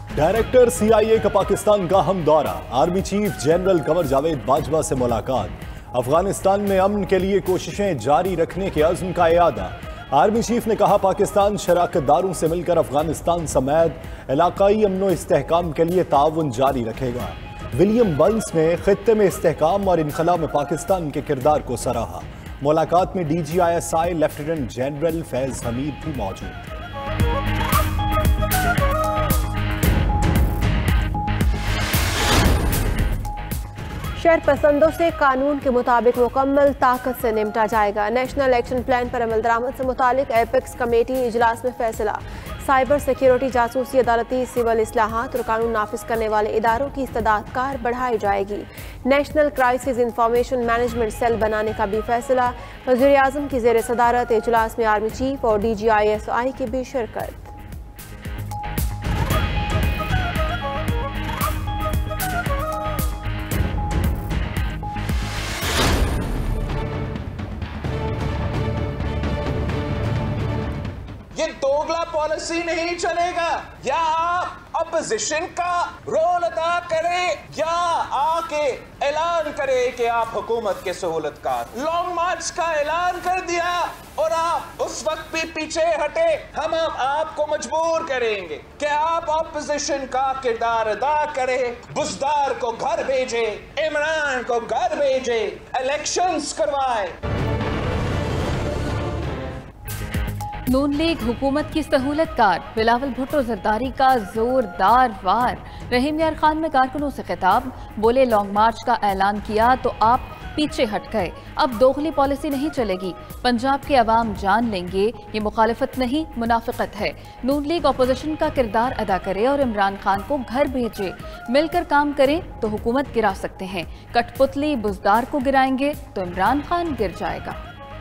Director CIA का पाकिस्तान का हम दौरा, army chief general Qamar Javed Bajwa से मुलाकात, अफगानिस्तान में अमन के लिए कोशिशें जारी रखने के अज़्म का इयादा। आर्मी चीफ ने कहा पाकिस्तान शराकतदारों से मिलकर अफगानिस्तान समेत इलाकाई अमन इस्तेहकाम के लिए ताउन जारी रखेगा। विलियम बंस ने खित्ते में इस्तेहकाम और इनखला में पाकिस्तान के किरदार को सराहा। मुलाकात में DGISI lieutenant general Faiz Hameed भी मौजूद थे। शर पसंदों से कानून के मुताबिक मुकम्मल ताकत से निपटा जाएगा। नेशनल एक्शन प्लान पर अमल दरामद से मुतालिक एपेक्स कमेटी इजलास में फैसला। साइबर सिक्योरिटी, जासूसी, अदालती, सिविल इस्लाहात और कानून नाफिज करने वाले इदारों की इस्तेदाद कार बढ़ाई जाएगी। National crisis information management cell बनाने का भी फैसला। वज़ीर आज़म की ज़ेर सदारत इजलास में आर्मी चीफ और DGISI की भी शिरकत। ये दोगला पॉलिसी नहीं चलेगा। या आप अपोजिशन का रोल अदा करें या आके ऐलान करें कि आप हुकूमत के सहूलतकार। लॉन्ग मार्च का ऐलान कर दिया और आप उस वक्त भी पीछे हटे। हम अब आपको मजबूर करेंगे कि आप अपोजिशन का किरदार अदा करें, बुजदार को घर भेजे, इमरान को घर भेजे, इलेक्शंस करवाए। नून लीग हुकूमत की सहूलतकार, बिलावल भुट्टो जरदारी का जोरदार वार। रहीम यार खान में कारकुनों से खिताब, बोले लॉन्ग मार्च का ऐलान किया तो आप पीछे हट गए। अब दोगली पॉलिसी नहीं चलेगी, पंजाब के अवाम जान लेंगे ये मुखालिफत नहीं मुनाफिकत है। नून लीग अपोजिशन का किरदार अदा करे और इमरान खान को घर भेजे। मिलकर काम करें तो हुकूमत गिरा सकते हैं। कठपुतली बुजदार को गिराएंगे तो इमरान खान गिर जाएगा।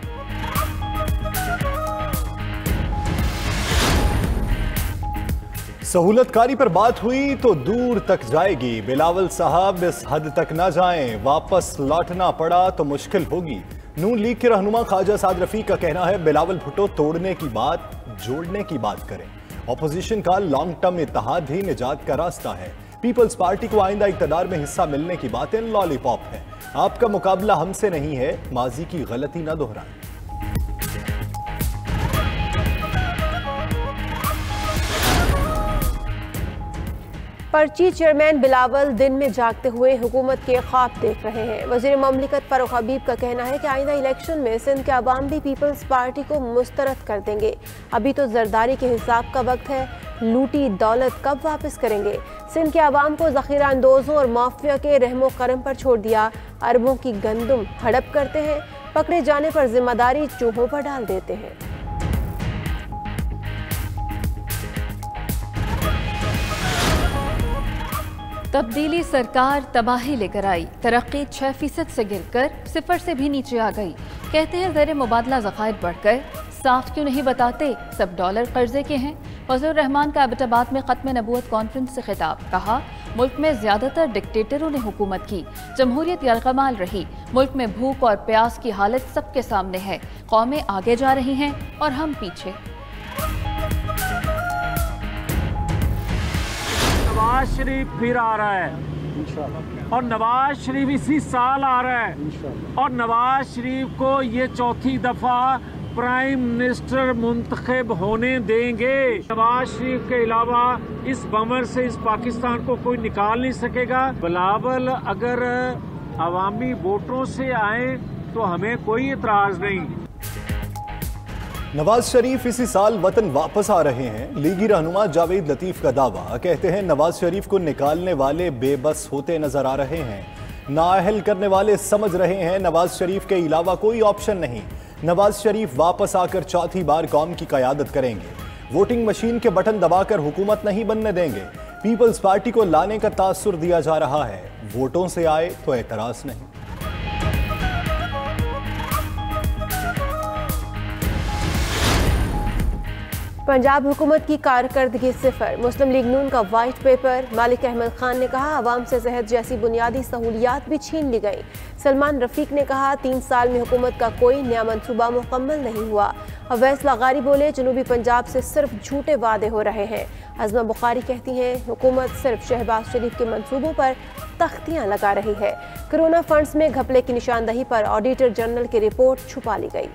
सहूलतकारी पर बात हुई तो दूर तक जाएगी। बिलावल साहब इस हद तक ना जाएं, वापस लौटना पड़ा तो मुश्किल होगी। नून लीग के रहनुमा ख्वाजा साद रफी का कहना है बिलावल भुट्टो तोड़ने की बात जोड़ने की बात करें। ऑपोजिशन का लॉन्ग टर्म इत्तेहाद ही निजात का रास्ता है। पीपल्स पार्टी को आइंदा इक्तदार में हिस्सा मिलने की बातें लॉलीपॉप है। आपका मुकाबला हमसे नहीं है, माजी की गलती न दोहराएं। पर्ची चेयरमैन बिलावल दिन में जागते हुए हुकूमत के ख्वाब देख रहे हैं। वज़ीर ममलिकत फारूक हबीब का कहना है कि आइंदा इलेक्शन में सिंध के अवाम भी पीपल्स पार्टी को मुस्तरद कर देंगे। अभी तो जरदारी के हिसाब का वक्त है, लूटी दौलत कब वापस करेंगे। सिंध के अवाम को ज़ख़ीरा अंदोज़ों और माफिया के रहमो करम पर छोड़ दिया। अरबों की गंदुम हड़प करते हैं, पकड़े जाने पर जिम्मेदारी चूहों पर डाल देते हैं। तब्दीली सरकार तबाही लेकर आई, तरक्की 6% से गिरकर 0 से भी नीचे आ गई। कहते हैं ज़र मुबादला ज़खायर बढ़कर, साफ क्यों नहीं बताते सब डॉलर कर्जे के हैं। वज़ीर रहमान का एबटाबाद में ख़त्म नबूवत कॉन्फ्रेंस से खिताब, कहा मुल्क में ज़्यादातर डिक्टेटरों ने हुकूमत की, जमहूरियत यरगमाल रही। मुल्क में भूख और प्यास की हालत सबके सामने है, कौमें आगे जा रही हैं और हम पीछे। नवाज शरीफ फिर आ रहा है और नवाज शरीफ इसी साल आ रहा है और नवाज शरीफ को ये चौथी दफा प्राइम मिनिस्टर मुंतखब होने देंगे। नवाज शरीफ के अलावा इस बमर से इस पाकिस्तान को कोई निकाल नहीं सकेगा। बिलावल अगर अवामी वोटों से आए तो हमें कोई इतराज नहीं। नवाज शरीफ इसी साल वतन वापस आ रहे हैं। लीगी रहनुमा जावेद लतीफ का दावा, कहते हैं नवाज शरीफ को निकालने वाले बेबस होते नजर आ रहे हैं, नाअहल करने वाले समझ रहे हैं नवाज शरीफ के अलावा कोई ऑप्शन नहीं। नवाज शरीफ वापस आकर चौथी बार कौम की क़यादत करेंगे। वोटिंग मशीन के बटन दबाकर हुकूमत नहीं बनने देंगे। पीपल्स पार्टी को लाने का तासुर दिया जा रहा है, वोटों से आए तो एतराज नहीं। पंजाब हुकूमत की कारकर्दगी सिफर, मुस्लिम लीग नून का वाइट पेपर। मालिक अहमद खान ने कहा अवाम से सेहत जैसी बुनियादी सहूलियात भी छीन ली गई। सलमान रफीक ने कहा 3 साल में हुकूमत का कोई नया मनसूबा मुकम्मल नहीं हुआ। अवैस लगारी बोले जनूबी पंजाब से सिर्फ झूठे वादे हो रहे हैं। अज़मा बुखारी कहती हैं हुकूमत सिर्फ शहबाज शरीफ के मंसूबों पर तख्तियां लगा रही है। कोरोना फंड्स में घपले की निशानदही पर ऑडिटर जनरल की रिपोर्ट छुपा ली गई।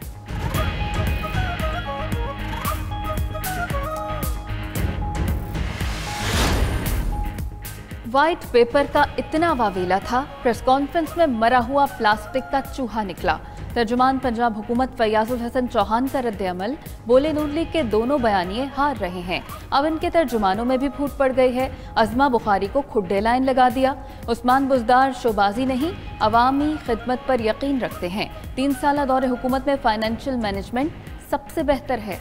व्हाइट पेपर का इतना वावेला था, प्रेस कॉन्फ्रेंस में मरा हुआ प्लास्टिक का चूहा निकला। तर्जुमान पंजाब हुकूमत फयाजुल हसन चौहान का रद्द अमल, बोले नून लीग के दोनों बयानिए हार रहे हैं। अब इनके तर्जुमानों में भी फूट पड़ गई है। अज़मा बुखारी को खुड्डे लाइन लगा दिया। उस्मान बुज़दार शोबाजी नहीं, अवामी खिदमत पर यकीन रखते हैं। 3 साल दौरे हुकूमत में फाइनेंशियल मैनेजमेंट सबसे बेहतर है।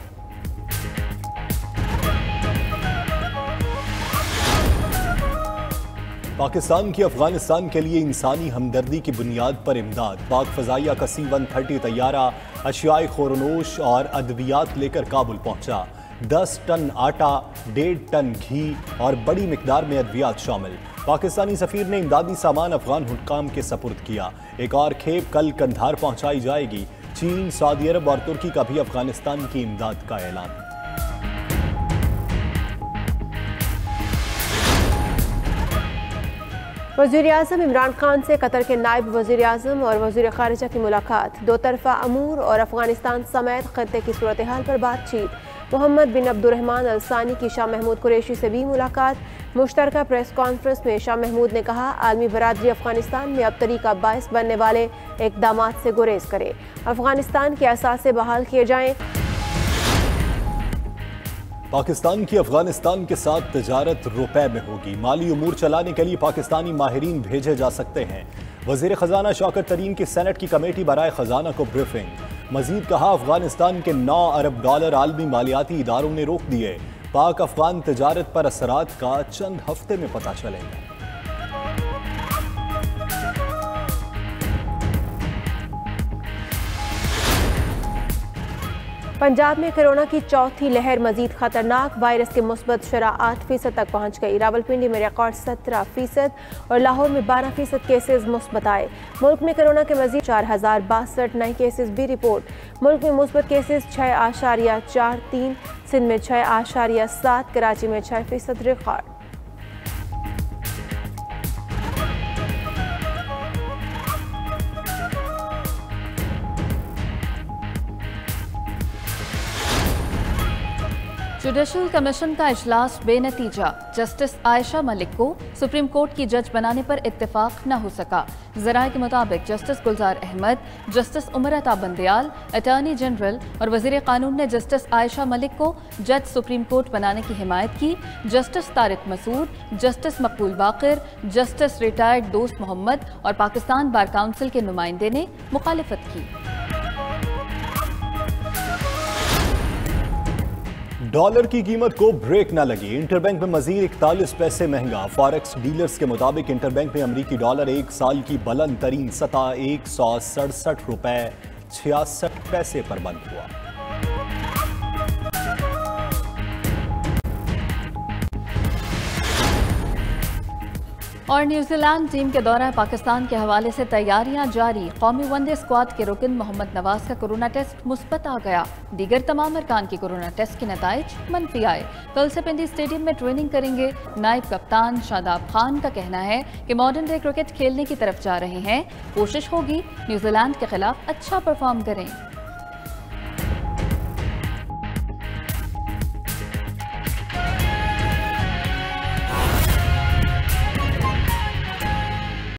पाकिस्तान की अफगानिस्तान के लिए इंसानी हमदर्दी की बुनियाद पर इमदाद। पाक फ़ज़ाइया का C-130 तैयारा अशियाए खोरनोश और अद्वियात लेकर काबुल पहुंचा। 10 टन आटा, 1.5 टन घी और बड़ी मिकदार में अद्वियात शामिल। पाकिस्तानी सफ़ीर ने इमदादी सामान अफगान हुक्काम के सपुर्द किया। एक और खेप कल कंधार पहुंचाई जाएगी। चीन, सऊदी अरब और तुर्की का भी अफगानिस्तान की इमदाद का ऐलान। वज़ीर आज़म इमरान खान से कतर के नायब वज़ीर आज़म और वज़ीर ख़ारिजा की मुलाकात। 2 तरफ़ा अमूर और अफ़गानिस्तान समेत ख़त्ते की सूरत हाल पर बातचीत। मोहम्मद बिन अब्दुर्रहमान अल सानी की शाह महमूद कुरैशी से भी मुलाकात। मुश्तरका प्रेस कॉन्फ्रेंस में शाह महमूद ने कहा आलमी बरादरी अफ़गानिस्तान में अब तरीका बायस बनने वाले इक़दामात से गुरेज करे। अफ़गानिस्तान के असासे बहाल किए जाएँ। पाकिस्तान की अफगानिस्तान के साथ तजारत रुपए में होगी। माली उमूर चलाने के लिए पाकिस्तानी माहिरीन भेजे जा सकते हैं। वज़ीर ख़जाना शौकत तरीन की सेनेट की कमेटी बराए ख़जाना को ब्रीफिंग। मजीद कहा अफगानिस्तान के 9 अरब डॉलर आलमी मालियाती इदारों ने रोक दिए। पाक अफगान तजारत पर असरात का चंद हफ्ते में पता चलेगा। पंजाब में कोरोना की चौथी लहर मजीद खतरनाक। वायरस के मुस्बत शरह 8% तक पहुंच गई। रावलपिंडी में रिकॉर्ड 17% और लाहौर में 12% केसेस मुस्बत आए। मुल्क में कोरोना के मजीद 4062 नए केसेस भी रिपोर्ट। मुल्क में मुस्बत केसेस 6.43, सिंध में 6.7, कराची में 6% रिकॉर्ड। जुडिशल कमीशन का इजलास बेनतीजा। जस्टिस आयशा मलिक को सुप्रीम कोर्ट की जज बनाने पर इत्तेफाक न हो सका। ज़राए के मुताबिक justice Gulzar Ahmed, justice Umar Ata Bandial, attorney general और वज़ीर कानून ने जस्टिस आयशा मलिक को जज सुप्रीम कोर्ट बनाने की हिमायत की। जस्टिस तारिक मसूद, जस्टिस मकबूल बाकर, जस्टिस रिटायर्ड दोस्त मोहम्मद और पाकिस्तान बार काउंसिल के नुमाइंदे ने मुखालिफत की। डॉलर की कीमत को ब्रेक न लगी। इंटरबैंक में मजीद 41 पैसे महंगा। फॉरेक्स डीलर्स के मुताबिक इंटरबैंक में अमरीकी डॉलर 1 साल की बुलंद तरीन सतह 167 रुपए 66 पैसे पर बंद हुआ। और न्यूजीलैंड टीम के दौरा पाकिस्तान के हवाले से तैयारियां जारी। कौमी वनडे स्क्वाड के रुकन मोहम्मद नवाज का कोरोना टेस्ट मुस्बत आ गया। दीगर तमाम अरकान के कोरोना टेस्ट के नताइज मनफी आए। कल से पिंडी स्टेडियम में ट्रेनिंग करेंगे। नायब कप्तान शादाब खान का कहना है कि मॉडर्न डे क्रिकेट खेलने की तरफ जा रहे हैं। कोशिश होगी न्यूजीलैंड के खिलाफ अच्छा परफॉर्म करें।